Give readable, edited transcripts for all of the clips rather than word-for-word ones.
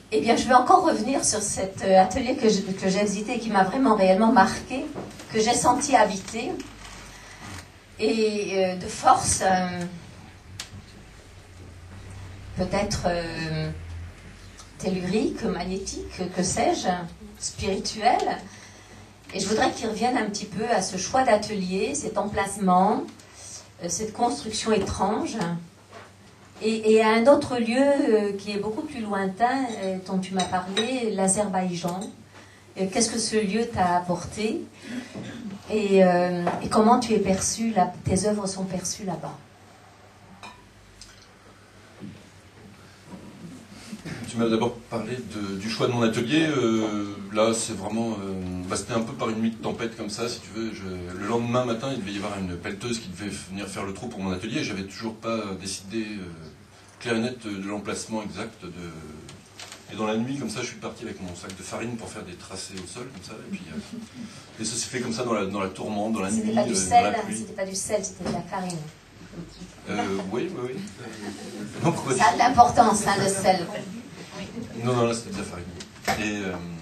Eh bien, je vais encore revenir sur cet atelier que j'ai visité, qui m'a vraiment réellement marqué, que j'ai senti habiter, et de force, peut-être tellurique, magnétique, que sais-je, spirituelle. Et je voudrais qu'il revienne un petit peu à ce choix d'atelier, cet emplacement, cette construction étrange, et à un autre lieu qui est beaucoup plus lointain, dont tu m'as parlé, l'Azerbaïdjan. Qu'est-ce que ce lieu t'a apporté, et comment tu es perçu, tes œuvres sont perçues là-bas? Tu m'as d'abord parlé du choix de mon atelier. Là, c'est vraiment... c'était un peu par une nuit de tempête comme ça, si tu veux. Le lendemain matin, il devait y avoir une pelleteuse qui devait venir faire le trou pour mon atelier. J'avais toujours pas décidé clair et net de l'emplacement exact. Et dans la nuit, comme ça, je suis parti avec mon sac de farine pour faire des tracés au sol, comme ça. Et ça s'est fait comme ça dans la tourmente, dans la nuit, Pas du sel, dans la pluie. c'était pas du sel, c'était de la farine. Oui. Non, ça a de l'importance, hein, le sel. Non, là c'était de la farine. Et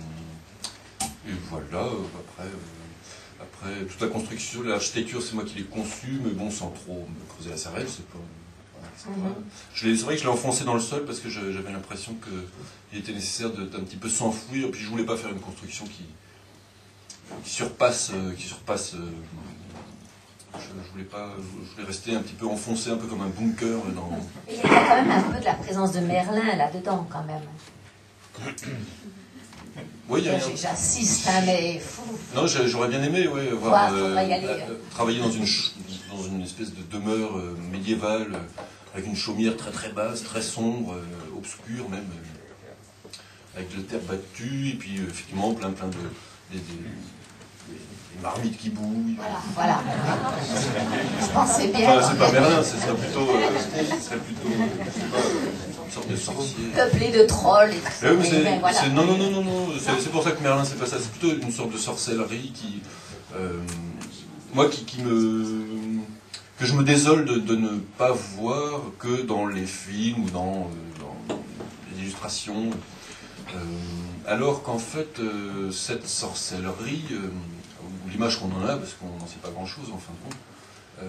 voilà, après, toute la construction, l'architecture, c'est moi qui l'ai conçue, mais bon, sans trop me creuser la cervelle, c'est pas... C'est vrai que je l'ai enfoncé dans le sol parce que j'avais l'impression qu'il était nécessaire d'un petit peu s'enfouir, puis je voulais pas faire une construction qui surpasse... Je voulais rester un petit peu enfoncé, un peu comme un bunker dans... Il y a quand même un peu de la présence de Merlin là-dedans, quand même. Oui, j'assiste, hein, mais fou. Non, j'aurais bien aimé, voir, travailler dans une espèce de demeure médiévale, avec une chaumière très très basse, très sombre, obscure même, avec de la terre battue, et puis effectivement plein de... Des marmites qui bouillent. Voilà. Je pensais bien. Enfin, c'est pas Merlin, ce serait plutôt une sorte de sorcier. Peuplé de trolls et tout. Voilà. Non. C'est pour ça que Merlin, c'est pas ça. C'est plutôt une sorte de sorcellerie qui, moi, que je me désole de ne pas voir que dans les films ou dans les illustrations. Alors qu'en fait, cette sorcellerie, ou l'image qu'on en a, parce qu'on n'en sait pas grand-chose en fin de compte,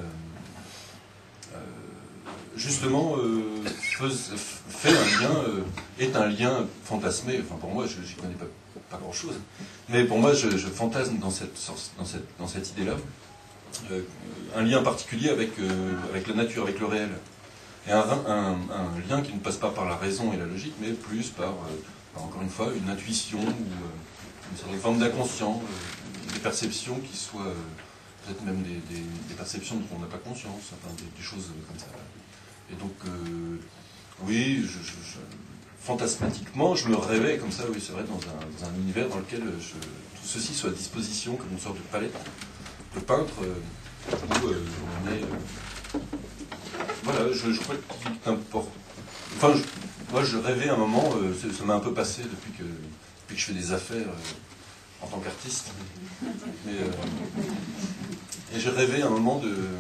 justement fait un lien, est un lien fantasmé. Enfin, pour moi, je n'y connais pas grand-chose, mais pour moi, je fantasme dans cette idée-là, un lien particulier avec la nature, avec le réel. Et un lien qui ne passe pas par la raison et la logique, mais plus par encore une fois, une intuition, ou une certaine forme d'inconscient, des perceptions qui soient, peut-être même des perceptions dont on n'a pas conscience, enfin, des choses comme ça. Et donc, oui, fantasmatiquement, je me rêvais comme ça, oui, c'est vrai, dans un univers dans lequel tout ceci soit à disposition, comme une sorte de palette de peintre, où on est... voilà, je crois qu'il est important. Enfin, moi, je rêvais un moment, ça m'a un peu passé depuis que je fais des affaires en tant qu'artiste. Et j'ai rêvé un moment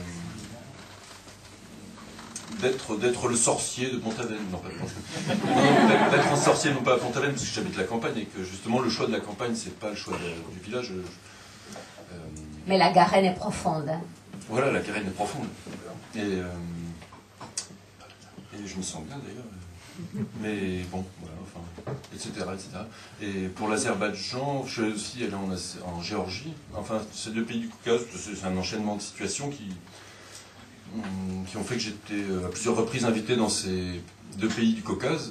d'être le sorcier de Pont-Aven. Non, pas de Pont-Aven. D'être un sorcier, non pas à Pont-Aven, parce que j'habite la campagne, et que justement, le choix de la campagne, c'est pas le choix du village. Mais la Garenne est profonde. Hein. Voilà, la Garenne est profonde. Et je me sens bien d'ailleurs. Mais bon, voilà, enfin, etc. Et pour l'Azerbaïdjan, je suis aussi allé en Géorgie. Enfin, ces deux pays du Caucase, c'est un enchaînement de situations qui ont fait que j'étais à plusieurs reprises invité dans ces deux pays du Caucase,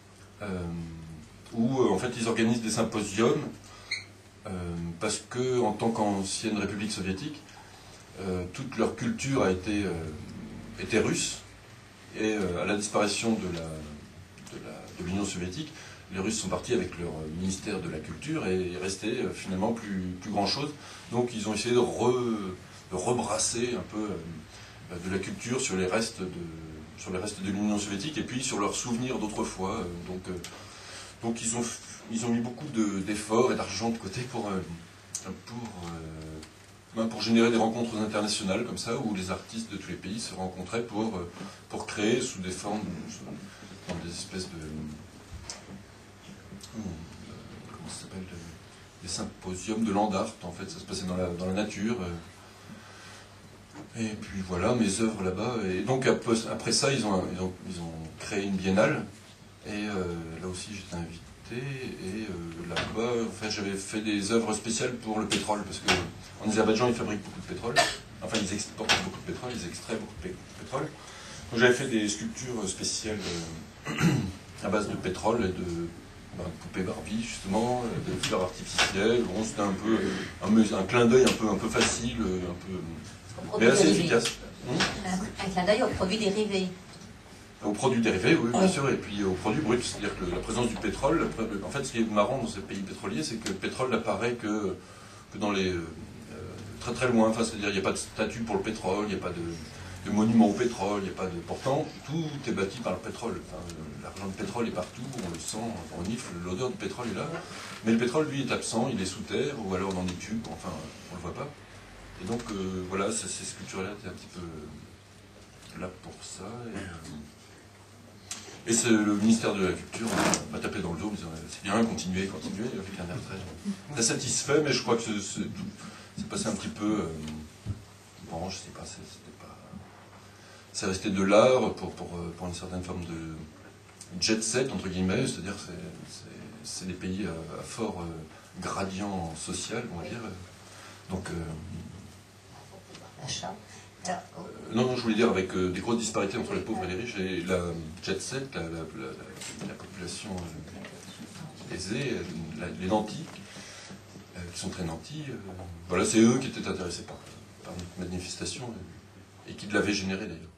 où en fait ils organisent des symposiums, parce que en tant qu'ancienne République soviétique, toute leur culture a été russe, et à la disparition de l'Union soviétique, les Russes sont partis avec leur ministère de la Culture, et il restait finalement plus grand chose. Donc ils ont essayé de rebrasser un peu de la culture sur les restes de l'Union soviétique, et puis sur leurs souvenirs d'autrefois. Donc ils ont mis beaucoup d'efforts et d'argent de côté pour générer des rencontres internationales comme ça, où les artistes de tous les pays se rencontraient pour créer sous des formes, dans des espèces s'appelle les symposiums de land art, en fait, ça se passait dans la nature. Et puis voilà, mes œuvres là-bas. Et donc après ça, ils ont créé une biennale. Et là aussi, j'étais invité. Et là-bas, enfin, j'avais fait des œuvres spéciales pour le pétrole, parce qu'en Azerbaïdjan, ils fabriquent beaucoup de pétrole. Enfin, ils exportent beaucoup de pétrole, ils extraient beaucoup de pétrole. Donc j'avais fait des sculptures spéciales à base de pétrole et de poupées Barbie, justement, de fleurs artificielles. Bon, c'était un peu un clin d'œil un peu facile, mais assez efficace. Un clin d'œil aux produits dérivés. Aux produits dérivés, oui, bien sûr, et puis aux produits bruts. C'est-à-dire que la présence du pétrole, en fait, ce qui est marrant dans ces pays pétroliers, c'est que le pétrole n'apparaît que dans les très très loin. Enfin, c'est-à-dire qu'il n'y a pas de statue pour le pétrole, il n'y a pas de monument au pétrole, il n'y a pas de. Pourtant, tout est bâti par le pétrole. Enfin, l'argent de pétrole est partout, on le sent, on nifle, l'odeur du pétrole est là. Mais le pétrole, lui, est absent, il est sous terre, ou alors dans des tubes, enfin, on ne le voit pas. Et donc, voilà, ces sculptures-là étaient un petit peu là pour ça. Et le ministère de la Culture m'a tapé dans le dos en disant c'est bien, continuez, avec un air très satisfait, mais je crois que c'est passé un petit peu. Bon, je sais pas, c'est resté de l'art pour une certaine forme de jet set, entre guillemets, c'est-à-dire c'est des pays à fort gradient social, on va dire. Donc. Achat. Non, je voulais dire avec des grosses disparités entre les pauvres et les riches, et la jet set, la population aisée, les nantis, qui sont très nantis, voilà, c'est eux qui étaient intéressés par notre manifestation, et qui l'avaient générée d'ailleurs.